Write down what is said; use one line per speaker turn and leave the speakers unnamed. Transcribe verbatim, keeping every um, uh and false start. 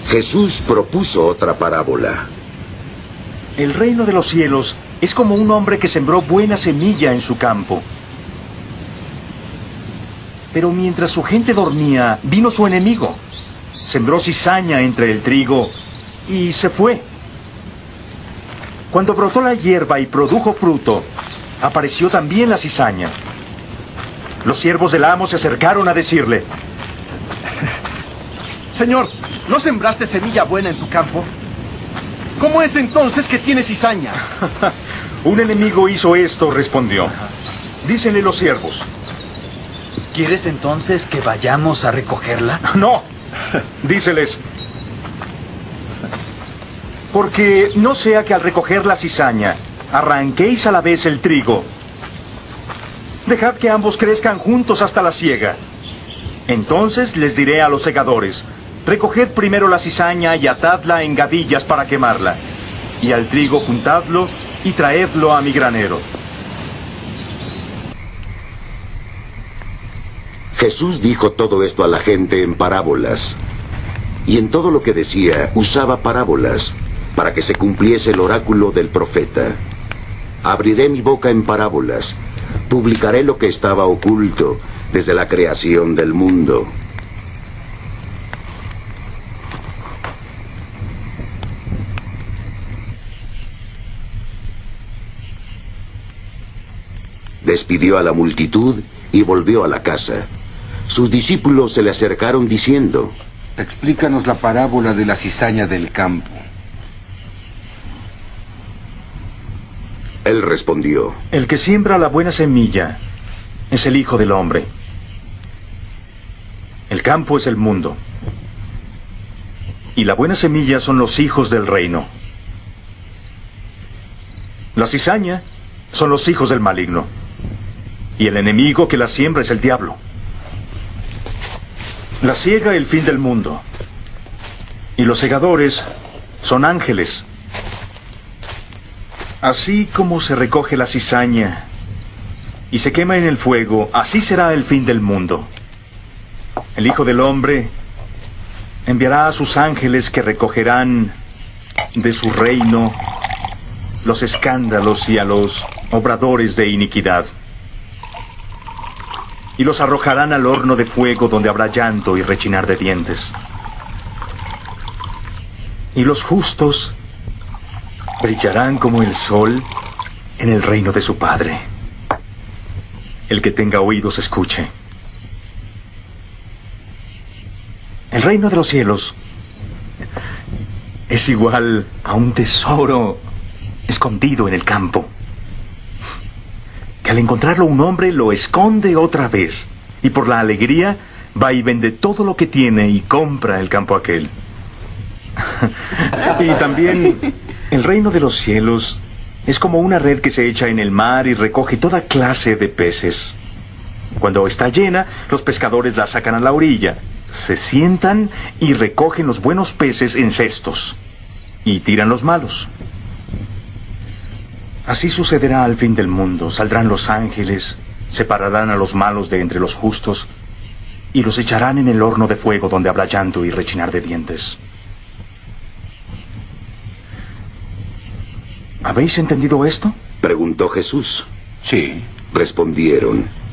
Jesús propuso otra parábola.
El reino de los cielos es como un hombre que sembró buena semilla en su campo. Pero mientras su gente dormía, vino su enemigo. Sembró cizaña entre el trigo y se fue. Cuando brotó la hierba y produjo fruto, apareció también la cizaña. Los siervos del amo se acercaron a decirle:
Señor, ¿no sembraste semilla buena en tu campo? ¿Cómo es entonces que tiene cizaña?
Un enemigo hizo esto, respondió. Dícenle los siervos:
¿Quieres entonces que vayamos a recogerla?
No, díceles: porque no sea que al recoger la cizaña arranquéis a la vez el trigo. Dejad que ambos crezcan juntos hasta la siega. Entonces les diré a los segadores: recoged primero la cizaña y atadla en gavillas para quemarla, y al trigo juntadlo y traedlo a mi granero.
Jesús dijo todo esto a la gente en parábolas, y en todo lo que decía usaba parábolas, para que se cumpliese el oráculo del profeta. Abriré mi boca en parábolas, publicaré lo que estaba oculto desde la creación del mundo. Despidió a la multitud y volvió a la casa. Sus discípulos se le acercaron diciendo:
Explícanos la parábola de la cizaña del campo.
Él respondió:
El que siembra la buena semilla es el Hijo del Hombre. El campo es el mundo. Y la buena semilla son los hijos del reino. La cizaña son los hijos del maligno. Y el enemigo que la siembra es el diablo. La siega el fin del mundo. Y los segadores son ángeles. Así como se recoge la cizaña y se quema en el fuego, así será el fin del mundo. El Hijo del Hombre enviará a sus ángeles que recogerán de su reino los escándalos y a los obradores de iniquidad. Y los arrojarán al horno de fuego donde habrá llanto y rechinar de dientes. Y los justos brillarán como el sol en el reino de su Padre. El que tenga oídos escuche. El reino de los cielos es igual a un tesoro escondido en el campo, que al encontrarlo un hombre lo esconde otra vez, y por la alegría va y vende todo lo que tiene y compra el campo aquel. Y también el reino de los cielos es como una red que se echa en el mar y recoge toda clase de peces. Cuando está llena, los pescadores la sacan a la orilla, se sientan y recogen los buenos peces en cestos y tiran los malos. Así sucederá al fin del mundo. Saldrán los ángeles, separarán a los malos de entre los justos y los echarán en el horno de fuego donde habrá llanto y rechinar de dientes. ¿Habéis entendido esto?
Preguntó Jesús.
Sí.
Respondieron: